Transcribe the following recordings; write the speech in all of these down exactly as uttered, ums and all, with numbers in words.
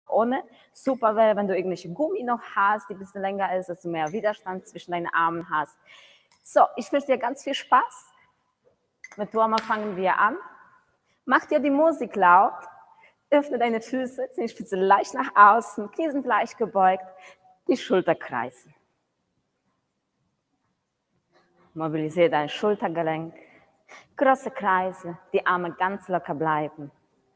ohne. Super wäre, wenn du irgendwelche Gummi noch hast, die ein bisschen länger ist, dass du mehr Widerstand zwischen deinen Armen hast. So, ich wünsche dir ganz viel Spaß. Mit Warmer fangen wir an. Mach dir die Musik laut. Öffne deine Füße, Zehenspitze leicht nach außen, Knie sind leicht gebeugt, die Schulter kreisen. Mobilisiere dein Schultergelenk. Große Kreise, die Arme ganz locker bleiben.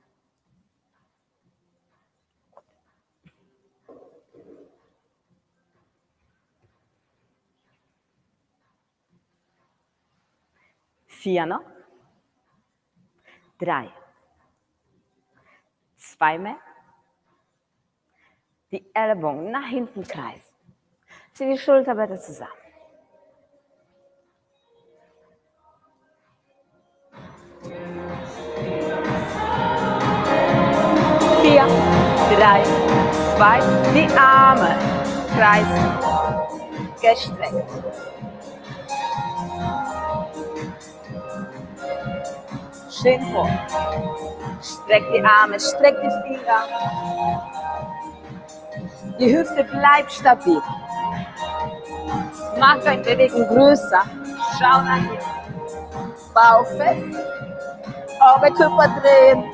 Vier noch. Drei. Zwei mehr. Die Ellbogen nach hinten kreisen. Zieh die Schulterblätter zusammen. Vier, drei, zwei, die Arme kreisen, gestreckt. Schön hoch. Streck die Arme, streck die Finger. Die Hüfte bleibt stabil. Mach deine Bewegung größer. Schau nach hinten. Bauch fest. Oberkörper drehen.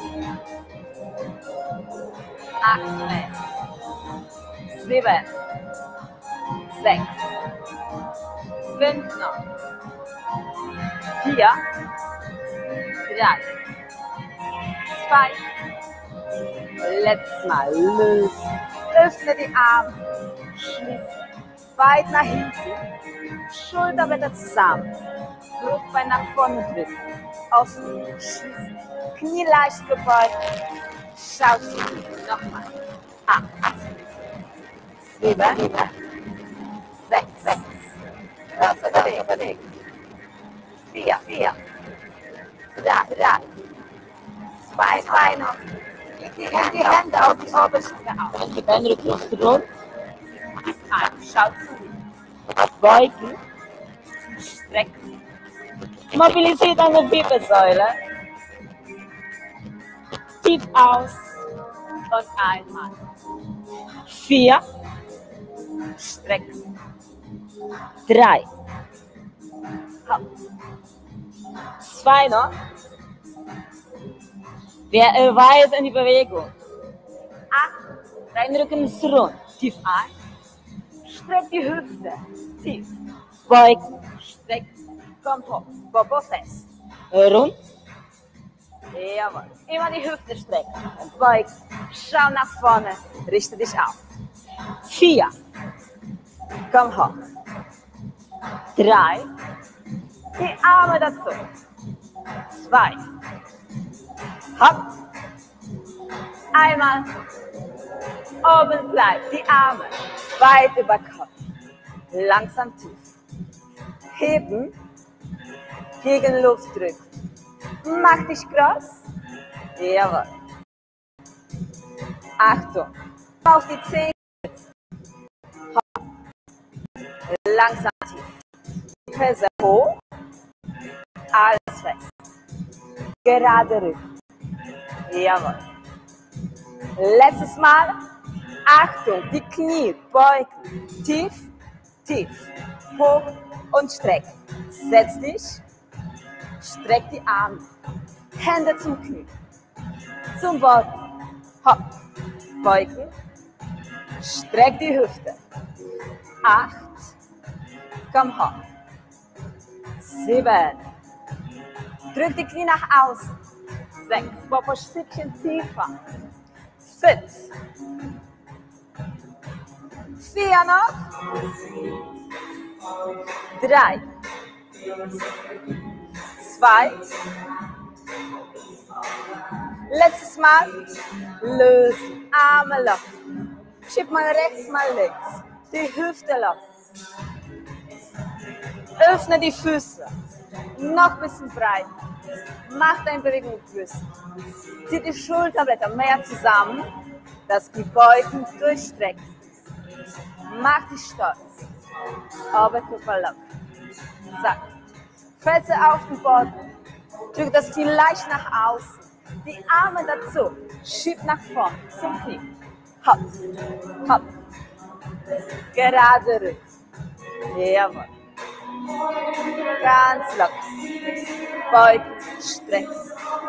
Acht mehr. Sieben. Sechs. Fünf noch. Vier. Drei. Zwei. Letztes Mal. Lösen. Öffne die Arme. Schließe. Weit nach hinten. Schulterblätter zusammen. Brustbein nach vorne drücken. Offen. Schließen. Knie leicht gebeugt. Schau zu. Nochmal. Acht. Sieben. Sechs. Sechs. Große Bewegung. Vier. Vier. Drei. Drei. Zwei. Zwei noch. Die Hände auf die Oberschenkel auf. Die Beine rund. Schau zu. Beugen. Strecken. Mobilisiere deine Wirbelsäule. Tief aus. Und einmal. Vier. Strecken. Drei. Hopp. Zwei noch. Wir erweitern die Bewegung. Acht. Dein Rücken ist rund. Tief ein. Streck die Hüfte. Tief. Beugen. Streck. Komm hoch. Popo fest. Rund. Jawohl. Immer die Hüfte strecken. Beugen. Schau nach vorne. Richte dich auf. Vier. Komm hoch. Drei. Die Arme dazu. Zwei. Hopp. Einmal. Oben bleibt. Die Arme weit über Kopf. Langsam tief. Heben. Gegen Luft drücken. Mach dich groß. Jawohl. Achtung. Auf die Zehen. Hopp. Langsam tief. Ferse hoch. Alles fest. Gerade Rücken. Jawohl. Letztes Mal. Achtung, die Knie beugen. Tief, tief. Hoch und streck. Setz dich. Streck die Arme. Hände zum Knie. Zum Boden. Hopp. Beugen. Streck die Hüfte. Acht. Komm hoch. Sieben. Drück die Knie nach außen. Sechs. Popo ein Stückchen tiefer. Fünf. Vier noch. Drei. Zwei. Letztes Mal. Lösen. Arme locker. Schieb mal rechts, mal links. Die Hüfte locker. Öffne die Füße. Noch ein bisschen breit. Mach deine Bewegung größer. Zieh die Schulterblätter mehr zusammen, dass die Beugen durchstrecken. Mach dich stolz. Oberkörper locker. Zack. Fesse auf den Boden. Drück das Knie leicht nach außen. Die Arme dazu. Schieb nach vorn zum Knie. Hopp, hopp. Gerade Rücken. Jawohl. Ganz locker. Beugen, strecken.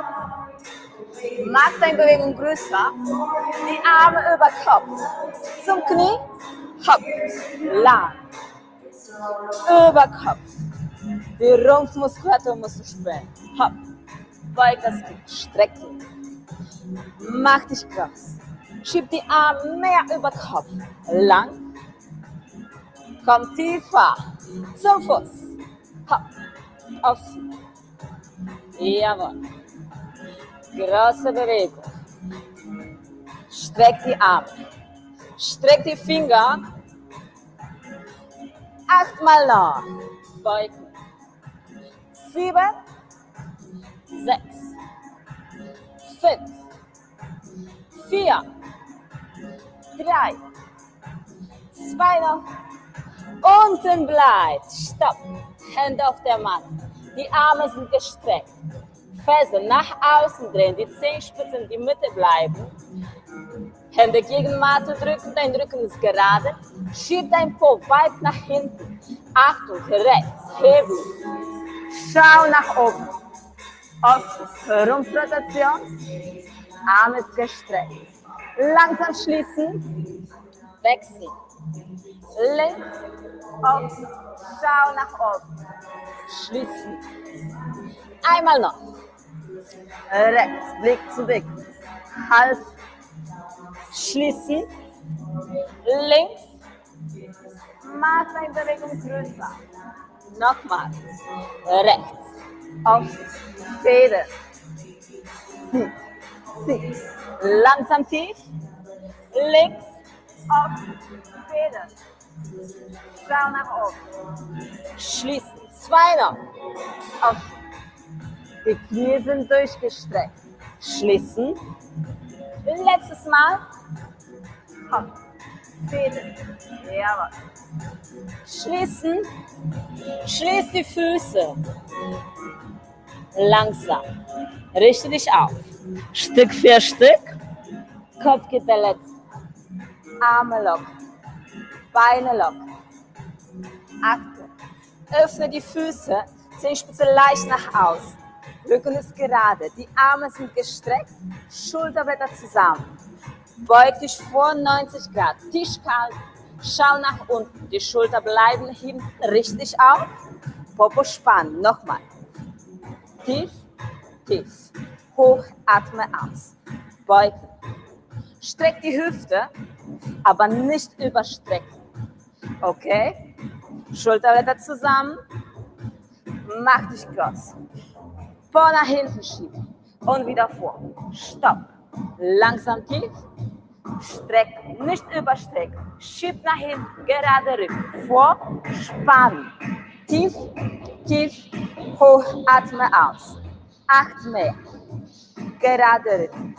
Mach deine Bewegung größer. Die Arme über Kopf. Zum Knie. Hopp. Lang. Über Kopf. Die Rumpfmuskulatur musst du spüren. Hopp. Beug das Knie. Streck dich. Mach dich groß. Schieb die Arme mehr über Kopf. Lang. Komm tiefer. Zum Fuß. Hopp. Offen. Jawohl. Große Bewegung. Streck die Arme. Streck die Finger. Achtmal nach. Beugen. Sieben. Sechs. Fünf. Vier. Drei. Zwei noch. Unten bleibt. Stopp. Hände auf der Matte. Die Arme sind gestreckt. Ferse nach außen drehen. Die Zehenspitzen in die Mitte bleiben. Hände gegen Matte drücken. Dein Rücken ist gerade. Schieb dein Po weit nach hinten. Achtung, rechts. Heben. Schau nach oben. Offen. Rumpfrotation. Arm ist gestreckt. Langsam schließen. Wechseln. Links. Offen. Schau nach oben. Schließen. Einmal noch. Rechts. Blick zu Blick. Hals. Schließen. Links. Mach deine Bewegung größer. Nochmal. Rechts. Offen. Feder. Zieh. Zieh. Langsam tief. Links. Offen. Feder. Schau nach oben. Schließen. Zwei noch. Offen. Die Knie sind durchgestreckt. Schließen. Letztes Mal. Hopp. Feder. Jawohl. Schließen. Schließ die Füße. Langsam. Richte dich auf. Stück für Stück. Kopf geht der letzte. Arme locker. Beine locker. Achtung. Öffne die Füße. Zehenspitze leicht nach außen. Rücken ist gerade. Die Arme sind gestreckt. Schulterblätter zusammen. Beug dich vor neunzig Grad. Tisch kalt. Schau nach unten. Die Schulter bleiben hinten. Richte dich auf. Popo spannen. Nochmal. Tief, tief. Hoch, atme aus. Beugen. Streck die Hüfte, aber nicht überstrecken. Okay? Schulterblätter zusammen. Mach dich groß. Po nach hinten schieben. Und wieder vor. Stopp. Langsam tief. Streck, nicht überstrecken. Schieb nach hinten. Gerade Rücken. Vor. Spannen. Tief, tief. Hoch, atme aus. Acht mehr. Gerade Rücken.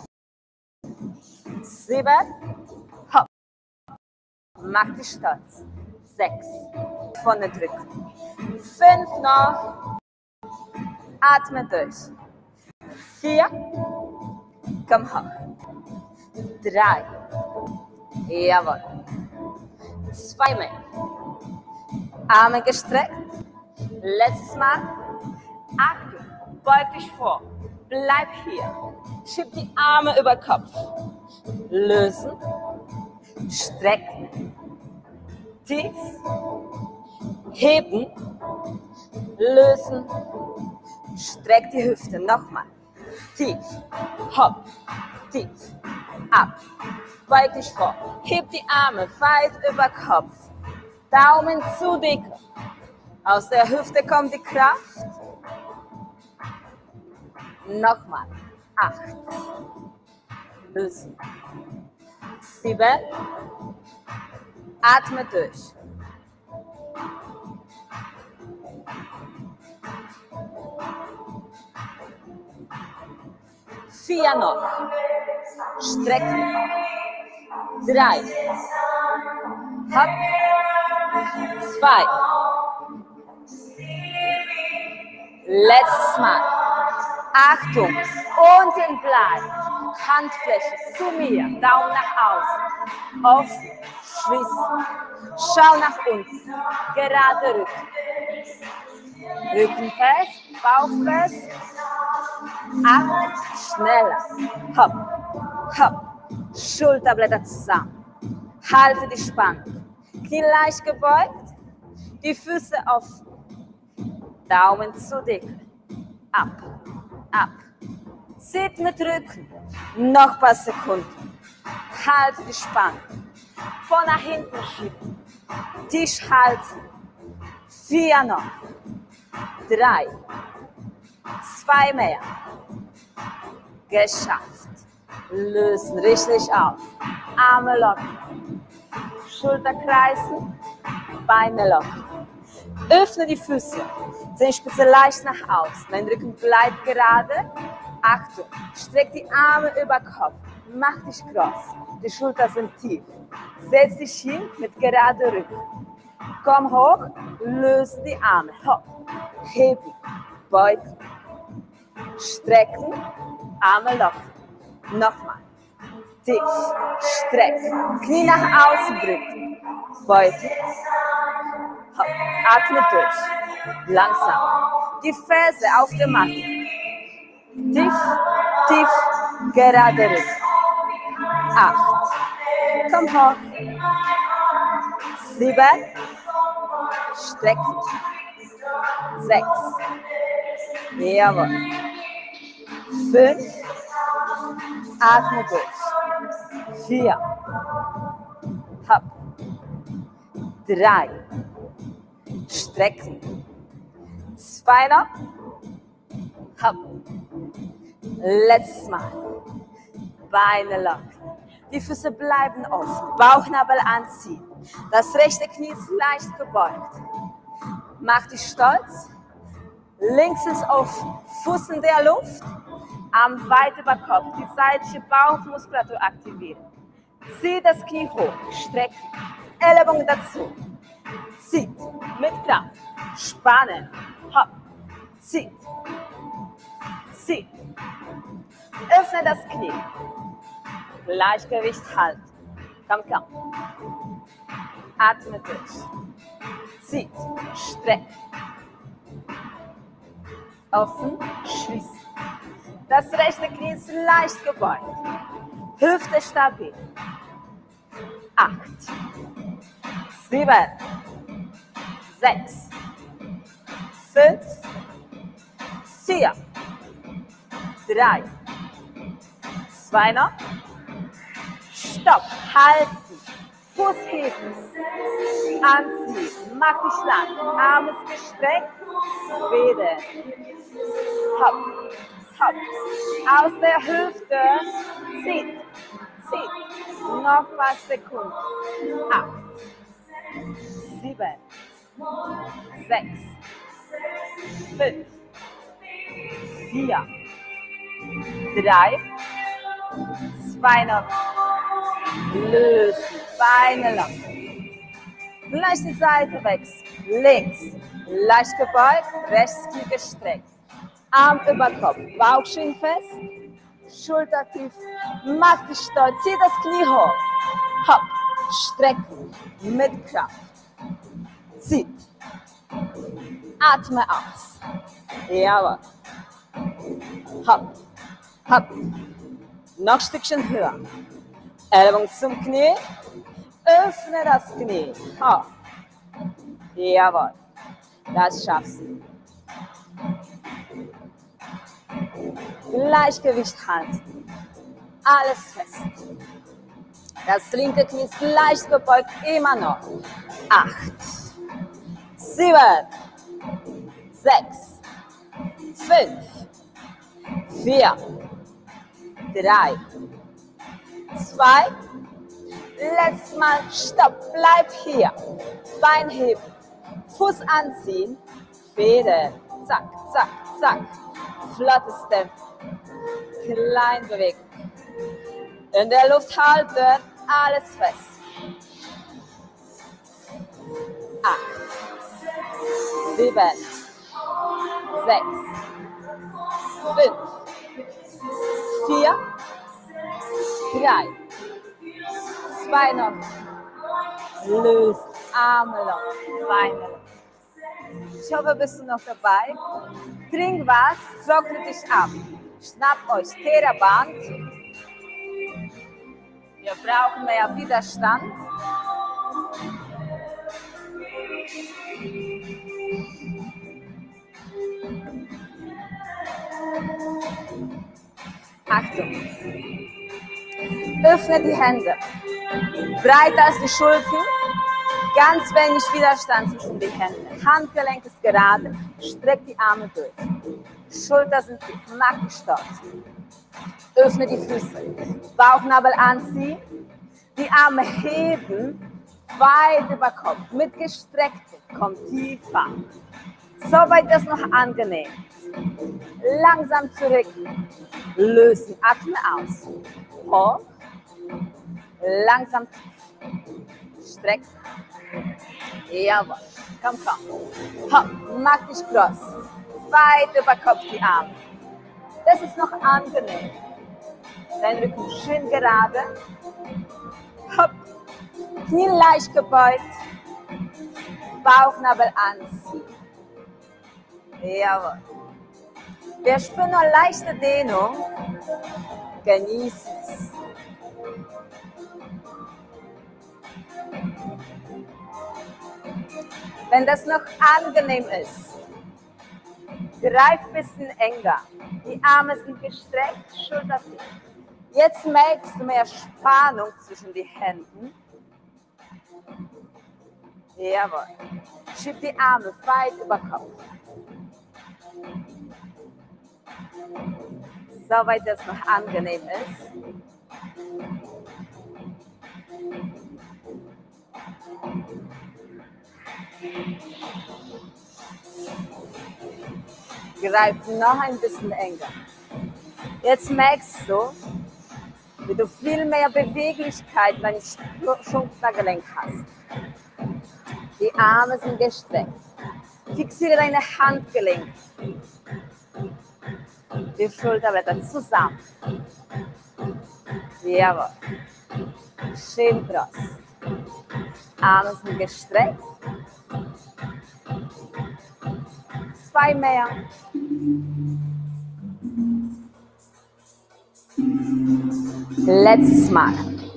Sieben. Hopp. Mach dich stolz. Sechs. Vorne drücken. Fünf noch. Atme durch. Vier. Komm hoch. Drei. Jawohl. Zwei mehr. Arme gestreckt. Letztes Mal. Achtung. Beug dich vor. Bleib hier. Schieb die Arme über Kopf. Lösen. Strecken. Tief. Heben. Lösen. Streck die Hüfte. Nochmal. Tief. Hopp. Tief. Ab. Beug dich vor. Heb die Arme weit über Kopf. Daumen zu dick. Aus der Hüfte kommt die Kraft. Nochmal. Acht. Lösen. Sieben. Atme durch. Vier noch. Strecken. Drei. Hopp. Zwei. Letztes Mal. Achtung. Unten bleibt. Handfläche zu mir, Daumen nach außen. Auf, schließen. Schau nach unten. Gerade Rücken. Rücken fest, Bauch fest. Ab, schneller. Hopp, hopp. Schulterblätter zusammen. Halte die Spannung. Knie leicht gebeugt. Die Füße offen. Daumen zu dick. Ab, ab. Zieht mit Rücken. Noch ein paar Sekunden. Halte die Spannung. Vor nach hinten schieben. Tisch halten. Vier noch. Drei. Zwei mehr. Geschafft. Lösen richtig auf. Arme locken. Schulter kreisen. Beine locken. Öffne die Füße. Zehenspitze leicht nach außen. Dein Rücken bleibt gerade. Achtung. Streck die Arme über Kopf. Mach dich kross. Die Schultern sind tief. Setz dich hin mit gerade Rücken. Komm hoch. Löse die Arme. Hopp. Heben. Beugen. Strecken. Arme locken. Nochmal. Tief. Strecken. Knie nach außen drücken. Beugen. Hopp. Atme durch. Langsam. Die Ferse auf der Matte. Tief, tief, gerade Rücken. Acht. Komm hoch. Sieben. Strecken. Sechs. Jawohl. Fünf. Atme durch. Vier. Hopp. Drei. Strecken. Zwei noch. Hopp. Letztes Mal. Beine locken. Die Füße bleiben offen. Bauchnabel anziehen. Das rechte Knie ist leicht gebeugt. Mach dich stolz. Links ist offen. Fuß in der Luft. Arm weit über Kopf. Die seitliche Bauchmuskulatur aktivieren. Zieh das Knie hoch. Strecken. Ellenbogen dazu. Zieht. Mit Kraft. Spannen. Hopp. Zieht. Zieht. Öffne das Knie. Gleichgewicht halten. Komm, komm. Atme durch. Zieht. Streck. Offen. Schließen. Das rechte Knie ist leicht gebeugt. Hüfte stabil. Acht. Sieben. Sechs. Fünf. Vier. Drei. Zwei noch. Stopp. Halten. Fuß heben. Anziehen. Mach dich lang. Arm ist gestreckt. Fede. Hopp. Hopp. Aus der Hüfte. Zieht. Zieht. Noch ein paar Sekunden. Acht. Sieben. Sechs. Fünf. Vier. Drei. Zwei noch. Lösen. Beine lang. Vielleicht die Seite wechseln. Links. Leicht gebeugt. Rechts Knie gestreckt. Arm über Kopf. Bauchschienen fest. Schulter tief. Mach dich stolz. Zieh das Knie hoch. Hopp. Strecken. Mit Kraft. Zieht. Atme aus. Jawohl. Hopp. Hopp. Noch ein Stückchen höher. Ellbogen zum Knie. Öffne das Knie. Hopp. Jawohl. Das schaffst du. Gleichgewicht halten. Alles fest. Das linke Knie ist leicht gebeugt. Immer noch. Acht. Sieben. Sechs. Fünf. Vier. Drei. Zwei. Letztes Mal. Stopp. Bleib hier. Bein heben. Fuß anziehen. Fede. Zack, zack, zack. Flottes Tempo. Klein bewegen. In der Luft halten. Alles fest. Acht. Sieben. Sechs. Fünf. Vier. Drei. Zwei noch. Löst. Arme locker. Beine locker. Ich hoffe, bist du noch dabei. Trink was, trockne dich ab. Schnappt euch Theraband. Wir brauchen mehr Widerstand. Achtung. Öffne die Hände. Breiter als die Schultern. Ganz wenig Widerstand zwischen die Hände. Handgelenk ist gerade. Streck die Arme durch. Schulter sind tief. Mach die Stolz. Öffne die Füße. Bauchnabel anziehen. Die Arme heben. Weit über Kopf. Mit gestreckten. Kommt tiefer. Soweit ist noch angenehm. Langsam zurück. Lösen. Atme aus. Hoch. Langsam tief. Streck. Jawohl. Komm, komm. Hopp. Mach dich groß. Weit über Kopf die Arme. Das ist noch angenehm. Dein Rücken schön gerade. Hopp. Knie leicht gebeugt. Bauchnabel anziehen. Jawohl. Wir spüren noch leichte Dehnung. Genieß es. Wenn das noch angenehm ist, greif ein bisschen enger. Die Arme sind gestreckt, Schulter tief. Jetzt merkst du mehr Spannung zwischen den Händen. Jawohl. Schieb die Arme weit über Kopf. Soweit das noch angenehm ist. Greif noch ein bisschen enger. Jetzt merkst du, wie du viel mehr Beweglichkeit beim Schultergelenk hast. Die Arme sind gestreckt. Fixiere deine Handgelenke. Die Schulterblätter zusammen. Jawohl. Schön groß. Arme sind gestreckt. Zwei mehr. Letztes Mal.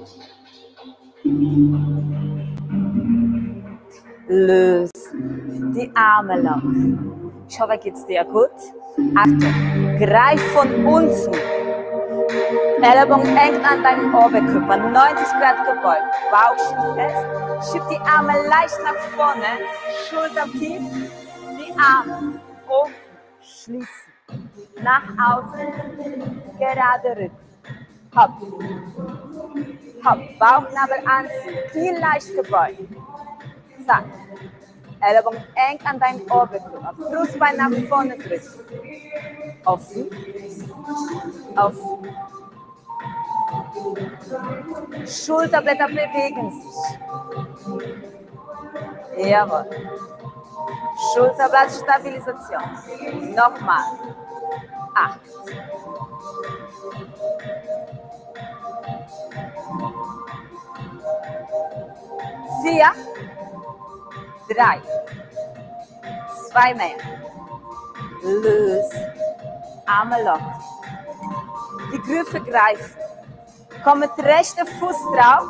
Lösen. Die Arme locker. Ich hoffe, geht's dir gut. Achtung. Greif von unten. Ellbogen eng an deinen Oberkörper. neunzig Grad gebeugt. Bauch fest. Schieb die Arme leicht nach vorne. Schultern tief. Die Arme offen. Schließen. Nach außen. Gerade Rücken. Hopp. Hopp. Bauchnabel anziehen. Knie leicht gebeugt. Zack. Ellbogen eng an deinen Oberkörper. Brustbein nach vorne drücken. Offen. Offen. Schulterblätter bewegen sich. Jawohl. Schulterblattstabilisation. Nochmal. Acht. Vier. Drei. Zwei mehr. Lösen. Arme locker. Die Griffe greifen. Komm mit rechter Fuß drauf.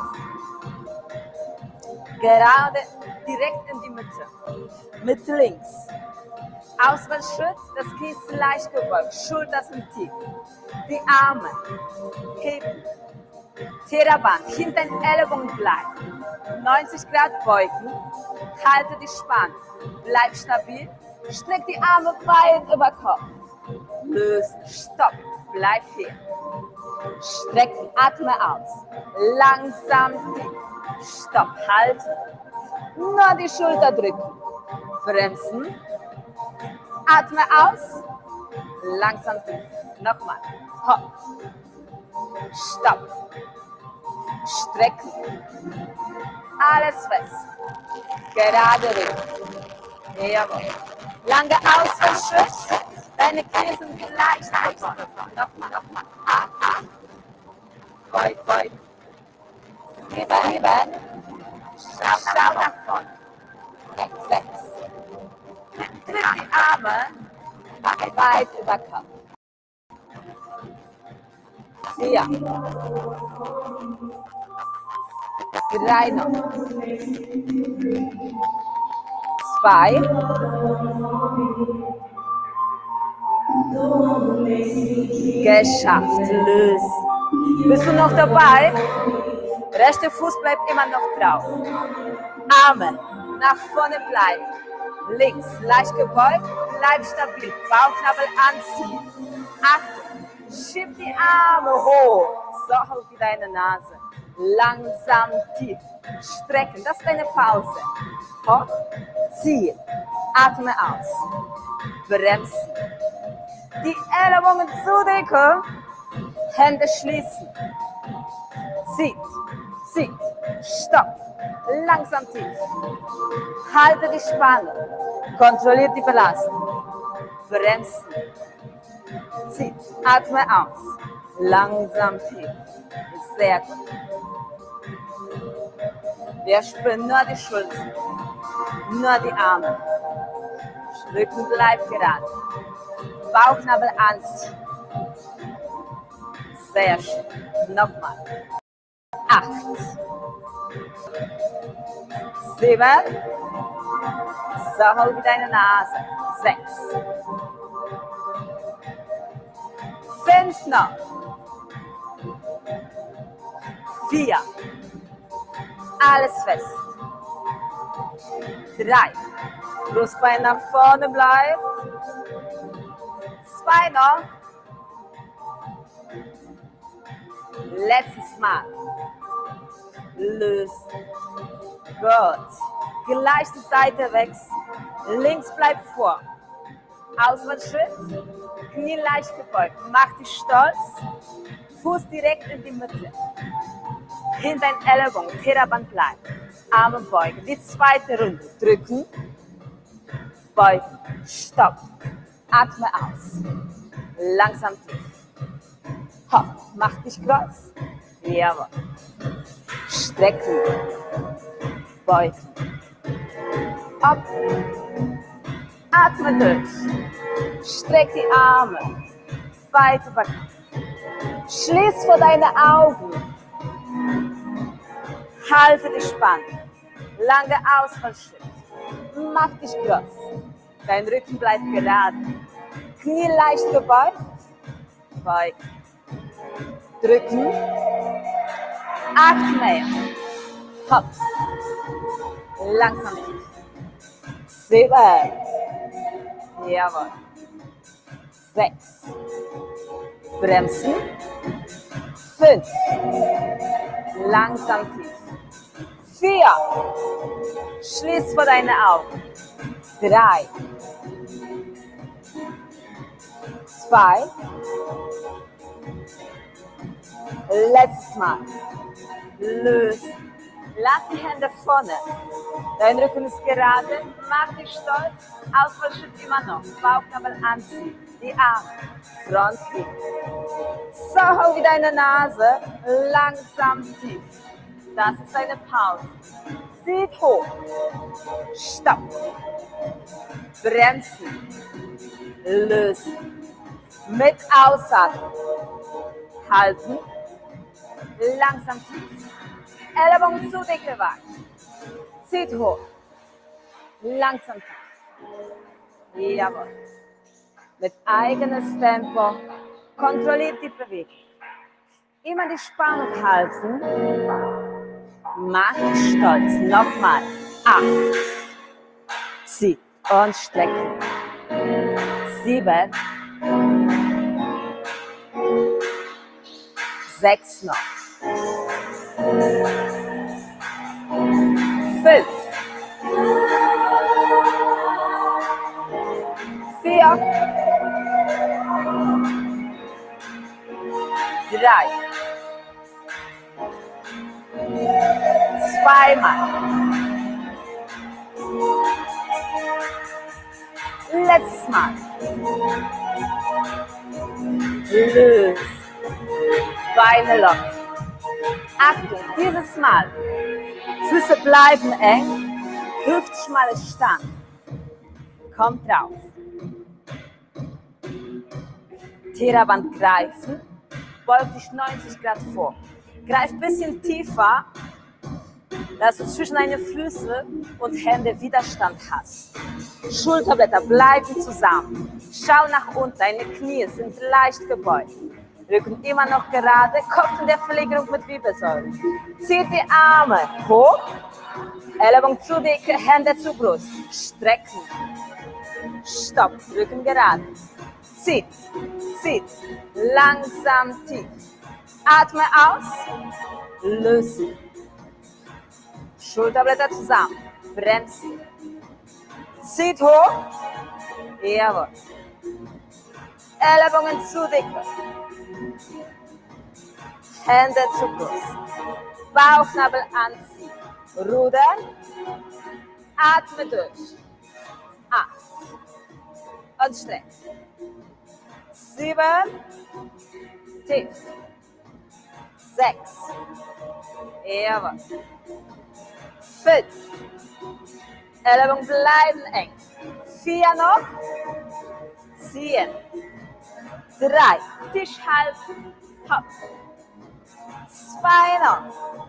Gerade direkt in die Mitte. Mit links. Ausfallschritt, das Knie ist leicht gebeugt. Schulter sind tief. Die Arme heben. Theraband, hinter den Ellbogen bleiben. neunzig Grad beugen. Halte die Spannung. Bleib stabil. Streck die Arme weit über Kopf. Lösen. Stopp. Bleib hier. Strecken. Atme aus. Langsam tief. Stopp. Halt. Nur die Schulter drücken. Bremsen. Atme aus. Langsam tief. Nochmal. Hopp. Stopp. Strecken. Alles fest. Gerade Rücken. Jawohl. Lange Ausfallschritt. Deine Knie sind leicht. Nochmal, nochmal. Beug, beug. Sieben, sieben. Schau nach vorne. Sechs, sechs. Tritt die Arme weit über Kopf. Vier. Drei noch. Zwei. Geschafft. Lösen. Bist du noch dabei? Rechter Fuß bleibt immer noch drauf. Arme nach vorne bleiben. Links leicht gebeugt. Bleib stabil. Bauchnabel anziehen. Achtung. Schieb die Arme hoch. So hoch wie deine Nase. Langsam tief. Strecken. Das ist deine Pause. Hoch. Ziehen. Atme aus. Bremsen. Die Ellbogen zudrücken. Hände schließen. Zieht. Zieht. Stopp. Langsam tief. Halte die Spannung. Kontrolliert die Belastung. Bremsen. Zieht. Atme aus. Langsam tief. Sehr gut. Wir spüren nur die Schultern. Nur die Arme. Rücken bleibt gerade. Bauchnabel anziehen. Sehr schön. Nochmal. Acht. Sieben. So hoch wie deine Nase. Sechs. Fünf noch. Vier. Alles fest. Drei. Brustbein nach vorne bleibt. Zwei noch. Letztes Mal. Lösen. Gut. Gleiche Seite wechseln. Links bleibt vor. Ausfallschritt. Knie leicht gebeugt. Mach dich stolz. Fuß direkt in die Mitte. Hinter den Ellbogen. Theraband bleibt. Arme beugen. Die zweite Runde. Drücken. Beugen. Stopp. Atme aus. Langsam tief. Hopp. Mach dich groß. Jawohl. Strecken. Beugen. Hopp. Atme durch. Streck die Arme. Weit über Kopf. Schließ vor deine Augen. Halte die Spannung. Lange Ausfallschritt. Mach dich groß. Dein Rücken bleibt gerade. Knie leicht gebeugt. Beugen. Drücken. Acht mehr. Hopp. Langsam tief. Sieben. Jawohl. Sechs. Bremsen. Fünf. Langsam tief. Vier. Schließ vor deine Augen. Drei. Zwei. Letztes Mal. Lösen. Lass die Hände vorne. Dein Rücken ist gerade. Mach dich stolz. Ausfallschritt immer noch. Bauchnabel anziehen. Die Arme. Frontfliegen. So hoch wie deine Nase. Langsam tief. Das ist eine Pause. Zieht hoch. Stopp. Bremsen. Lösen. Mit Ausatmen. Halten. Langsam tief. Ellbogen zu dicke weit. Zieht hoch. Langsam tief. Jawohl. Mit eigenes Tempo. Kontrolliert die Bewegung. Immer die Spannung halten. Mach dich stolz. Nochmal. Acht. Zieht und strecken. Sieben. Sechs noch. Fünf. Vier. Drei. Zweimal. Letztes Mal. Löst. Beine locker. Achtung, dieses Mal. Füße bleiben eng, hüftschmale Stand. Kommt drauf. Theraband greifen, beug dich neunzig Grad vor. Greif ein bisschen tiefer, dass du zwischen deine Füße und Hände Widerstand hast. Schulterblätter bleiben zusammen. Schau nach unten, deine Knie sind leicht gebeugt. Rücken immer noch gerade, Kopf in der Verlegerung mit Wirbelsäule. Zieht die Arme hoch, Ellbogen zu Decke, Hände zur Brust. Strecken. Stopp, Rücken gerade. Zieht, zieht, langsam tief. Atme aus, lösen. Schulterblätter zusammen, bremsen. Zieht hoch, jawohl. Ellbogen zu Decke. Hände zur Brust. Bauchnabel anziehen. Rudern. Atme durch. Acht. Und streck. Sieben. Tief. Sechs. Jawohl. Fünf. Ellbogen bleiben eng. Vier noch. Ziehen. Drei. Tisch halten. Hopp. Zwei noch.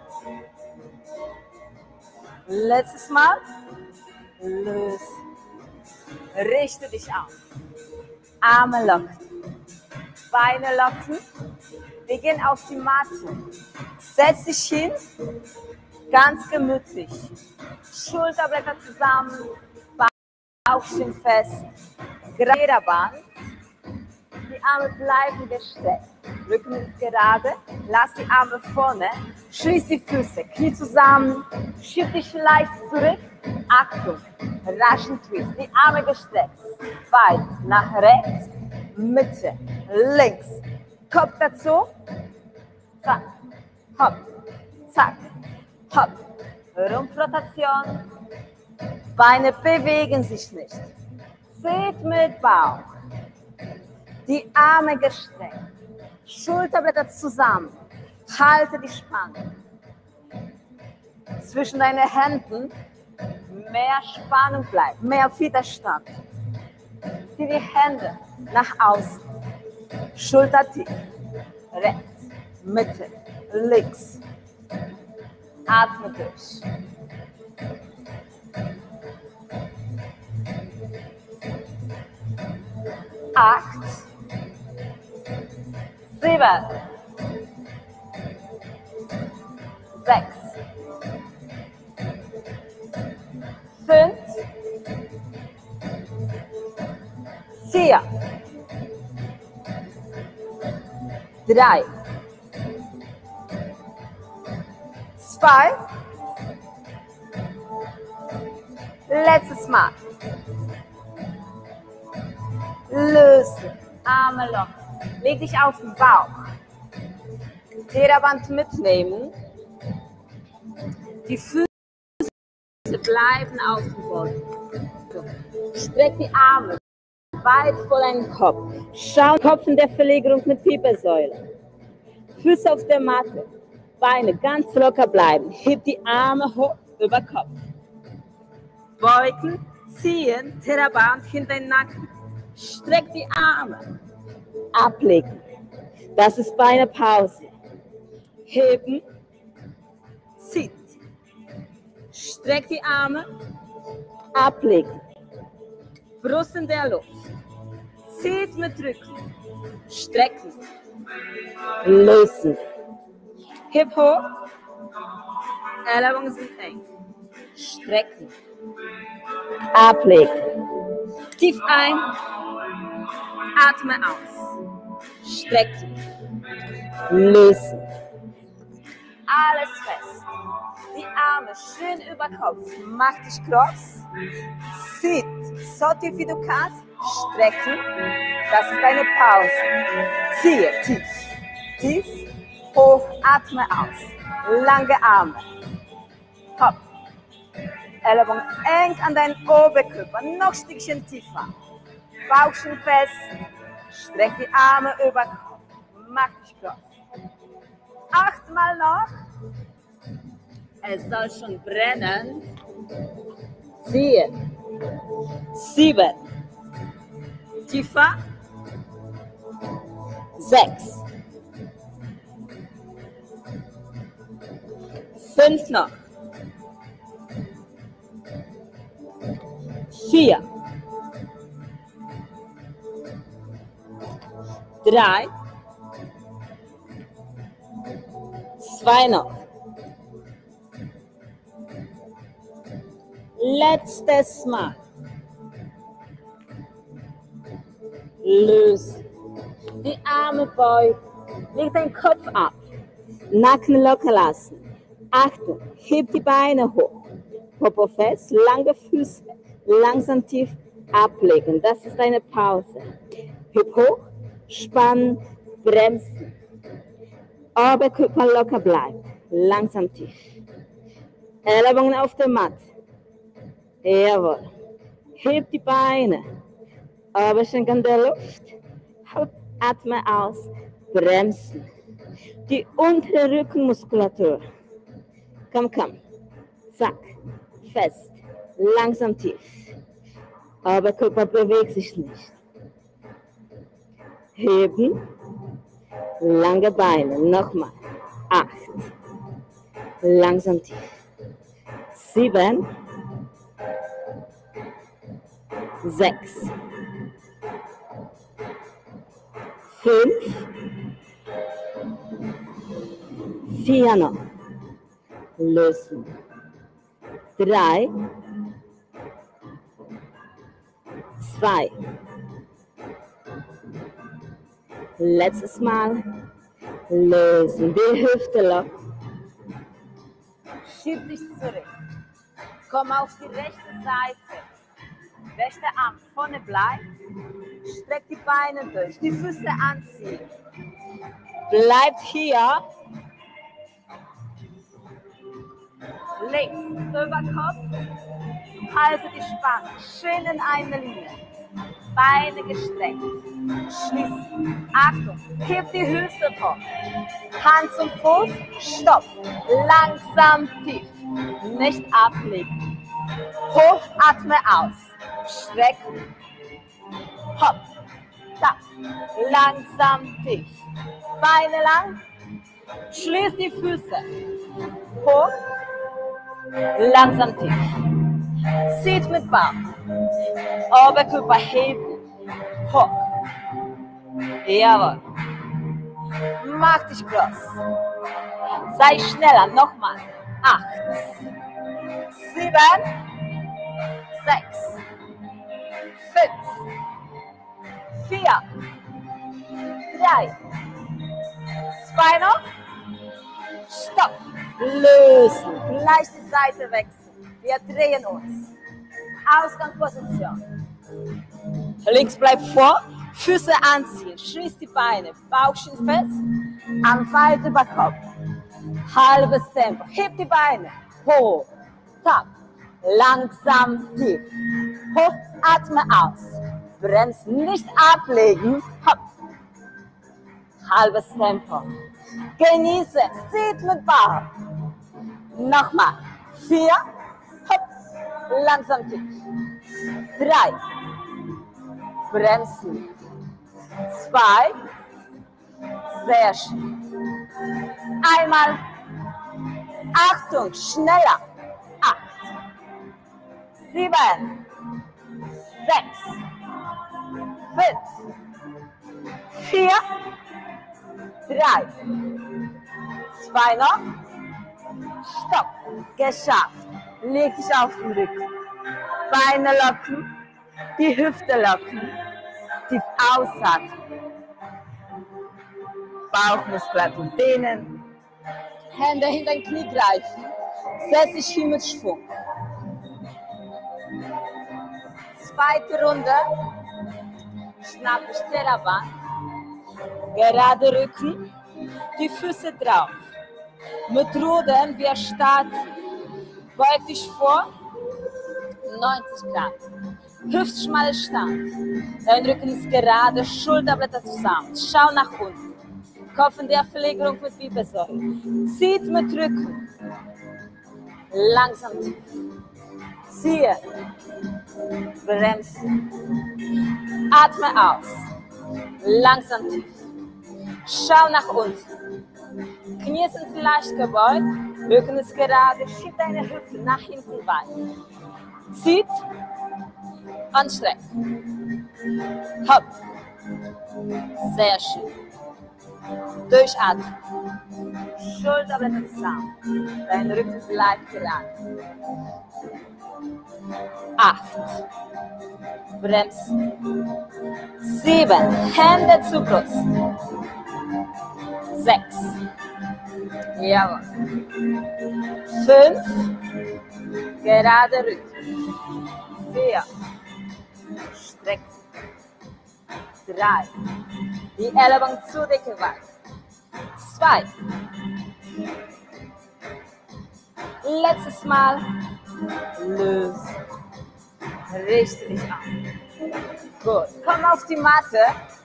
Letztes Mal. Lösen. Richte dich auf. Arme locken. Beine locken. Wir gehen auf die Matte. Setz dich hin. Ganz gemütlich. Schulterblätter zusammen. Bauchchen fest. Theraband. Die Arme bleiben gestreckt. Rücken ist gerade. Lass die Arme vorne. Schließ die Füße. Knie zusammen. Schieb dich leicht zurück. Achtung. Raschen Twist. Die Arme gestreckt. Weit nach rechts. Mitte. Links. Kopf dazu. Zack. Hopp. Zack. Hopp. Rumpfrotation. Beine bewegen sich nicht. Zieht mit Bauch. Die Arme gestreckt. Schulterblätter zusammen. Halte die Spannung. Zwischen deinen Händen mehr Spannung bleibt, mehr Widerstand. Zieh die Hände nach außen. Schulter tief. Rechts, Mitte, links. Atme durch. Acht. Sieben. Sechs. Fünf. Vier. Drei. Zwei. Letztes Mal. Lösen. Arme locken. Leg dich auf den Bauch. Theraband mitnehmen. Die Füße bleiben auf dem Boden. Streck die Arme weit vor deinen Kopf. Schau Kopf in der Verlegerung mit Wirbelsäule. Füße auf der Matte. Beine ganz locker bleiben. Heb die Arme hoch über Kopf. Beugen, ziehen, Theraband hinter den Nacken. Streck die Arme. Ablegen. Das ist Beinepause. Heben. Zieht. Streck die Arme. Ablegen. Brust in der Luft. Zieht mit Rücken. Strecken. Lösen. Hip hoch. Ellbogen sind eng. Strecken. Ablegen. Tief ein. Atme aus. Strecken. Lösen. Alles fest. Die Arme schön über Kopf. Mach dich cross. Zieht. So tief wie du kannst. Strecken. Das ist deine Pause. Ziehe tief. Tief. Hoch. Atme aus. Lange Arme. Hopp. Ellbogen eng an deinen Oberkörper. Noch ein Stückchen tiefer. Bauchchen fest. Streck die Arme über Kopf. Mach dich cross. Achtmal noch. Es soll schon brennen. Zehn. Sieben. Tiefer. Sechs. Fünf noch. Vier. Drei. Zwei noch. Letztes Mal. Lösen. Die Arme beugen. Leg den Kopf ab. Nacken locker lassen. Achtung, heb die Beine hoch. Popo fest, lange Füße. Langsam tief ablegen. Das ist eine Pause. Heb hoch, spannen, bremsen. Oberkörper locker bleibt. Langsam tief. Ellbogen auf der Matte. Jawohl. Heb die Beine. Oberschenkel in der Luft. Halt, atme aus. Bremsen. Die untere Rückenmuskulatur. Komm, komm. Zack. Fest. Langsam tief. Oberkörper bewegt sich nicht. Heben. Lange Beine. Nochmal. Acht. Langsam tief. Sieben. Sechs. Fünf. Vier noch. Lösen. Drei. Zwei. Letztes Mal. Lösen. Die Hüfte locker. Schieb dich zurück. Komm auf die rechte Seite. Rechter Arm vorne bleibt. Streck die Beine durch. Die Füße anziehen. Bleibt hier. Links über Kopf. Halte die Spannung. Schön in eine Linie. Beine gestreckt. Schließen. Achtung. Heb die Hüfte hoch. Hand zum Fuß. Stopp. Langsam tief. Nicht ablegen. Hoch, atme aus. Streck. Hopp. Da. Langsam tief. Beine lang. Schließ die Füße. Hoch. Langsam tief. Zieht mit Bauch. Oberkörper heben. Hoch. Jawohl. Mach dich groß. Sei schneller. Nochmal. Acht. Sieben. Sechs. Fünf. Vier. Drei. Zwei noch. Stopp. Lösen. Gleich die Seite wechseln. Wir drehen uns. Ausgangsposition. Links bleibt vor. Füße anziehen. Schließ die Beine. Bauchchen fest. Anfalt über Kopf. Halbes Tempo. Heb die Beine. Hoch. Tap. Langsam tief. Hoch. Atme aus. Bremsen. Nicht ablegen. Hopp. Halbes Tempo. Genieße. Zieht mit Bauch. Nochmal. Vier. Hopp. Langsam tief. Drei. Bremsen. Zwei. Sehr schön. Einmal. Achtung. Schneller. Acht. Sieben. Sechs. Fünf. Vier. Drei. Zwei noch. Stopp. Geschafft. Leg dich auf den Rücken. Beine locken. Die Hüfte locken. Tief ausatmen. Bauchmuskulatur dehnen. Hände hinter den Knie greifen. Setz dich hin mit Schwung. Zweite Runde. Schnapp dich Terraband. Gerade Rücken. Die Füße drauf. Mit Rudern wir starten. Beug dich vor. neunzig Grad. Hüftschmale Stand. Dein Rücken ist gerade, Schulterblätter zusammen. Schau nach unten. Kopf in der Verlegerung mit Wirbelsäule. Zieht mit Rücken. Langsam tief. Ziehe. Bremsen. Atme aus. Langsam tief. Schau nach unten. Knie sind leicht gebeugt. Rücken ist gerade. Schieb deine Hüfte nach hinten weit. Zieht. Und streckt. Hopp. Sehr schön. Durchatmen. Schulterblätter zusammen. Dein Rücken bleibt gerade. Acht. Bremsen. Sieben. Hände zur Brust. Sechs. Jawohl. Fünf. Gerade Rücken. Vier. Streck. Drei. Die Ellbogen zu dicke weit. Zwei. Letztes Mal. Lösen. Richte dich an. Gut. Komm auf die Matte.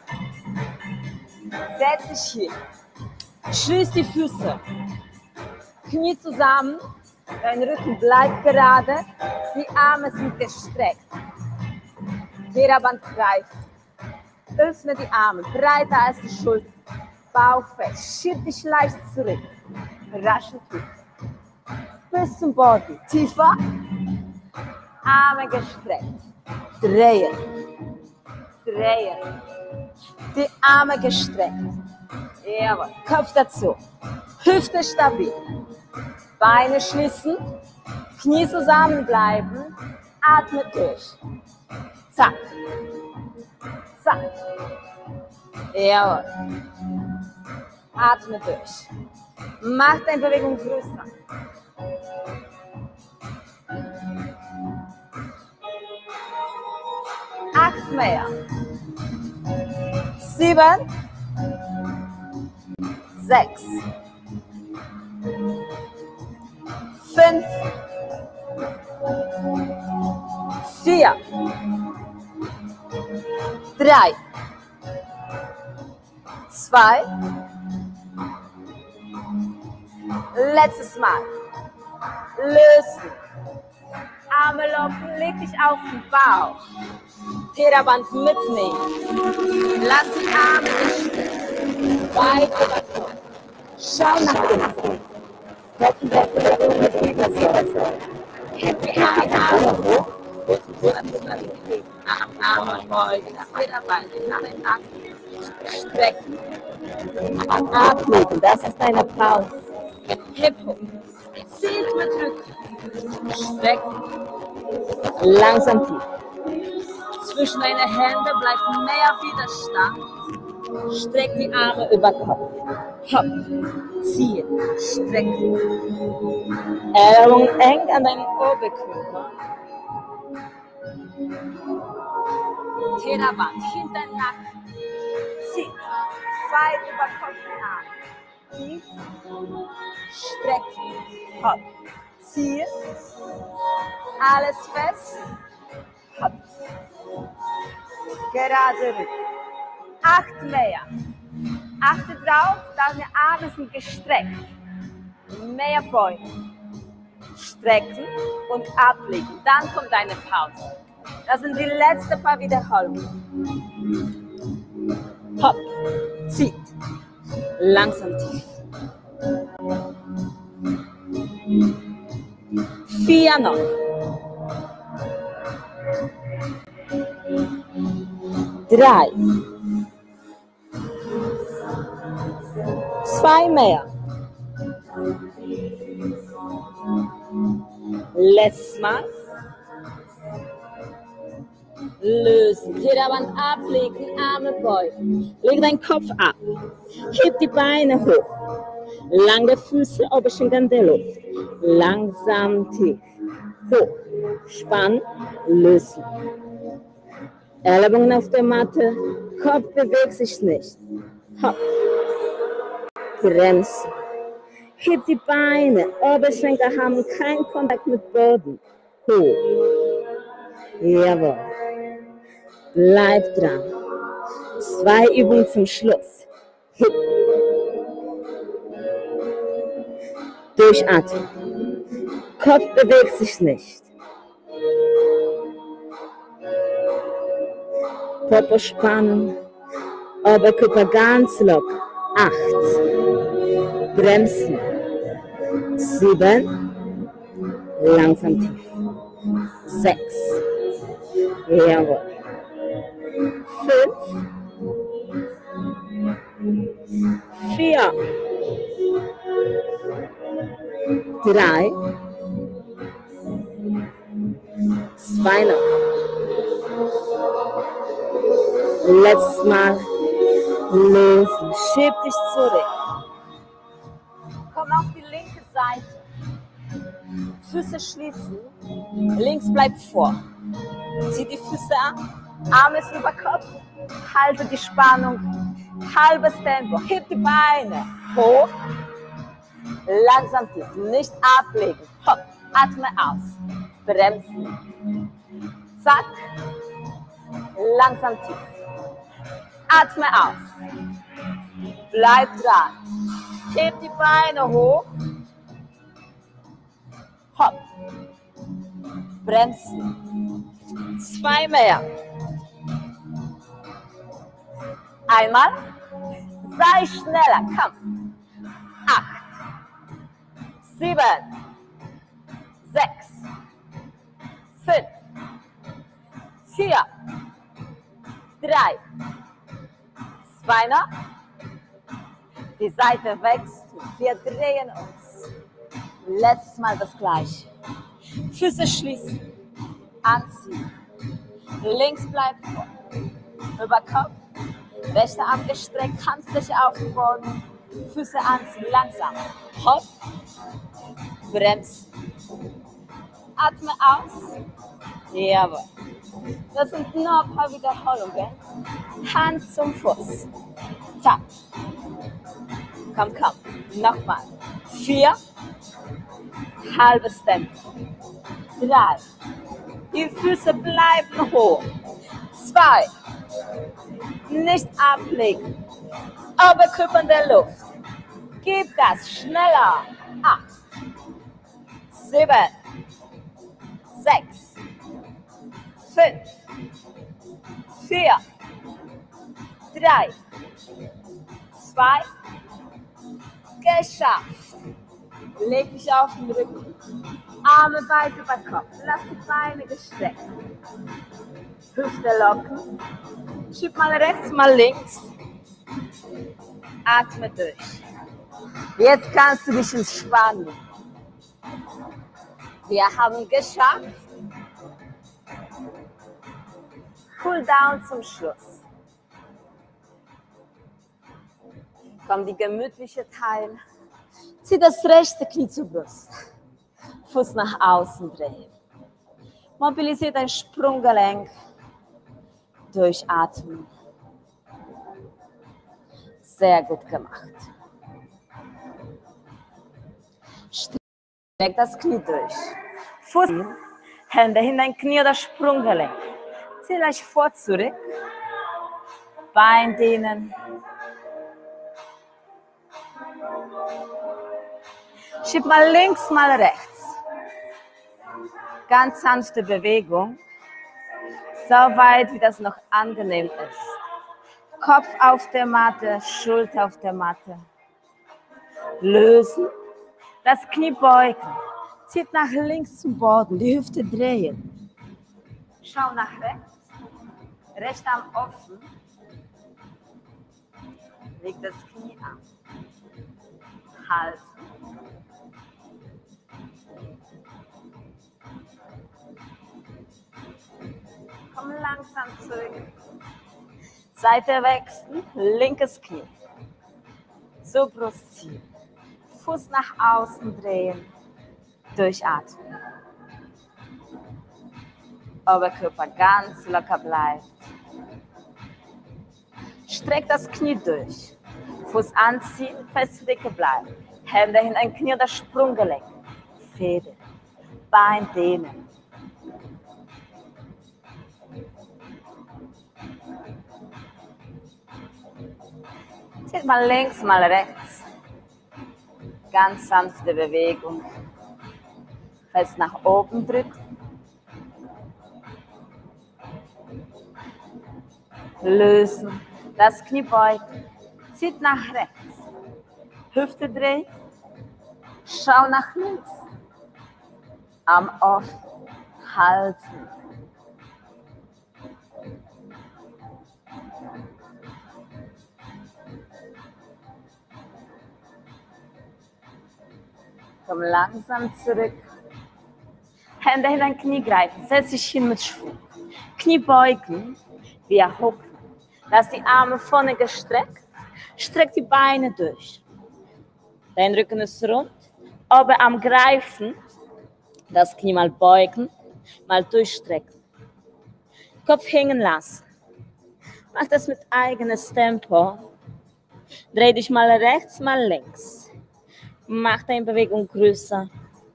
Setz dich hier. Schließ die Füße. Knie zusammen. Dein Rücken bleibt gerade. Die Arme sind gestreckt. Teraband greift. Öffne die Arme, breiter als die Schulter. Bauch fest, schieb dich leicht zurück. Raschen tief. Bis zum Boden. Tiefer. Arme gestreckt. Drehen. Drehen. Die Arme gestreckt. Jawohl. Kopf dazu. Hüfte stabil. Beine schließen. Knie zusammenbleiben. Atme durch. Zack. Zack. Jawohl. Atme durch. Mach deine Bewegung größer. Acht mehr. Sieben. Sechs. Fünf. Vier. Drei. Zwei. Letztes Mal. Lösen. Arme locken, leg dich auf den Bauch. Teraband mitnehmen. Lass die Arme nicht weit über den Kopf. Schau nach unten. Kopf in der Bewegung mit Wirbelsäule. Heb die Arme hoch. Arme beugen. Teraband nach den Nacken. Strecken. Atmen. Das ist deine Pause. Hip hoch. Zieht mit Rücken. Strecken. Langsam tief. Zwischen deine Hände bleibt mehr Widerstand. Streck die Arme über Kopf. Hopp. Ziehen. Strecken. Ellbogen eng an deinen Oberkörper. Teraband hinter den Nacken. Zieh. Weit über Kopf die Arme. Tief. Strecken. Hopp. Ziehen. Alles fest. Hopp. Gerade Rücken. Acht mehr. Achte drauf, deine Arme sind gestreckt. Mehr beugen. Strecken und ablegen. Dann kommt deine Pause. Das sind die letzten paar Wiederholungen. Hopp. Zieht. Langsam tief. Vier noch. Drei. Zwei mehr. Letztes Mal. Lösen. Teraband ablegen, Arme beugen. Leg deinen Kopf ab. Heb die Beine hoch. Lange Füße, Oberschenkel in der Luft. Langsam tief. Hoch. Spann. Lösen. Ellbogen auf der Matte. Kopf bewegt sich nicht. Hopp. Bremsen. Heb die Beine. Oberschenkel haben keinen Kontakt mit Boden. Hoch. Jawohl. Bleib dran. Zwei Übungen zum Schluss. Hip. Durchatmen. Kopf bewegt sich nicht. Popo Spannung. Oberkörper ganz locker. Acht. Bremsen. Sieben. Langsam tief. Sechs. Jawohl. Fünf. Vier. Drei. Zwei noch. Letztes Mal. Lösen. Schieb dich zurück. Komm auf die linke Seite. Füße schließen. Links bleibt vor. Zieh die Füße an. Arme ist über Kopf. Halte die Spannung. Halbes Tempo. Heb die Beine hoch. Langsam tief. Nicht ablegen. Hopp. Atme aus. Bremsen. Zack. Langsam tief. Atme aus. Bleib dran. Heb die Beine hoch. Hopp. Bremsen. Zwei mehr. Einmal. Sei schneller. Komm. Acht. Sieben. Sechs. Fünf. Vier. Drei. Zwei noch. Die Seite wächst. Wir drehen uns. Letztes Mal das Gleiche. Füße schließen. Anziehen. Links bleibt vor. Über Kopf. Rechter Arm gestreckt. Handfläche auf den Boden. Füße anziehen. Langsam. Hopp. Bremsen. Atme aus. Jawohl. Das sind nur ein paar Wiederholungen. Hand zum Fuß. Tap. Komm, komm. Nochmal. Vier. Halbes Tempo. Drei. Die Füße bleiben hoch. Zwei. Nicht ablegen. Oberkörper in der Luft. Gib Gas. Schneller. Acht. Sieben. Sechs. Fünf. Vier. Drei. Zwei. Geschafft. Leg dich auf den Rücken. Arme weit über Kopf. Lass die Beine gestreckt. Hüfte locken. Schieb mal rechts, mal links. Atme durch. Jetzt kannst du dich entspannen. Wir haben geschafft. Cool down zum Schluss. Komm, die gemütliche Teil. Zieh das rechte Knie zur Brust. Fuß nach außen drehen. Mobilisiere dein Sprunggelenk. Durchatmen. Sehr gut gemacht. Streck das Knie durch. Fuß, Hände hin, dein Knie oder Sprunggelenk. Zieh leicht vor, zurück. Bein dehnen. Schieb mal links, mal rechts. Ganz sanfte Bewegung. So weit, wie das noch angenehm ist. Kopf auf der Matte, Schulter auf der Matte. Lösen. Das Knie beugen. Zieht nach links zum Boden, die Hüfte drehen. Schau nach rechts. Rechter Arm offen. Leg das Knie an. Halt. Komm langsam zurück. Seite wechseln, linkes Knie. Zur Brust ziehen. Fuß nach außen drehen. Durchatmen. Oberkörper ganz locker bleibt. Streck das Knie durch. Fuß anziehen, feste Decke bleiben. Hände hin, ein Knie oder Sprunggelenk. Fäden. Bein dehnen. Zieht mal links, mal rechts. Ganz sanfte Bewegung. Fest nach oben drückt. Lösen. Das Knie beugt. Zieht nach rechts. Hüfte dreht. Schau nach links. Arm offen. Halten. Komm langsam zurück. Hände hinter ein Knie greifen. Setz dich hin mit Schwung. Knie beugen. Wir hucken. Lass die Arme vorne gestreckt. Streck die Beine durch. Dein Rücken ist rund. Oberarm greifen. Das Knie mal beugen. Mal durchstrecken. Kopf hängen lassen. Mach das mit eigenes Tempo. Dreh dich mal rechts, mal links. Mach deine Bewegung größer.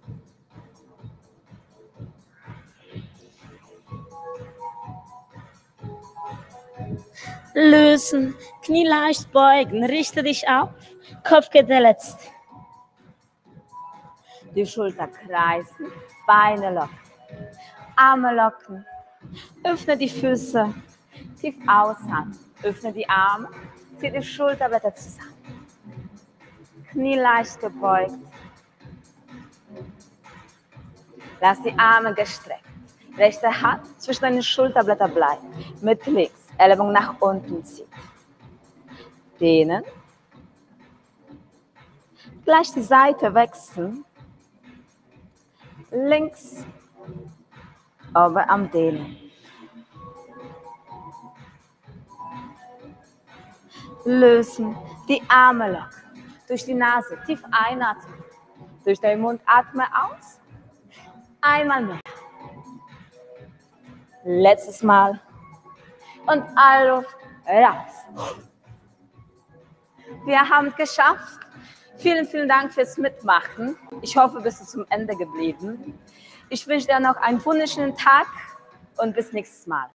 Lösen, Knie leicht beugen, richte dich auf, Kopf geht der letzte. Die Schulter kreisen, Beine locken, Arme locken, öffne die Füße, tief ausatmen, öffne die Arme, zieh die Schulterblätter zusammen. Knie leicht gebeugt. Lass die Arme gestreckt. Rechte Hand zwischen deinen Schulterblättern bleiben. Mit links. Ellbogen nach unten ziehen. Dehnen. Gleich die Seite wechseln. Links. Oberarm dehnen. Lösen. Die Arme locken. Durch die Nase tief einatmen. Durch den Mund atme aus. Einmal mehr. Letztes Mal. Und all Luft raus. Wir haben es geschafft. Vielen, vielen Dank fürs Mitmachen. Ich hoffe, bist du zum Ende geblieben. Ich wünsche dir noch einen wunderschönen Tag und bis nächstes Mal.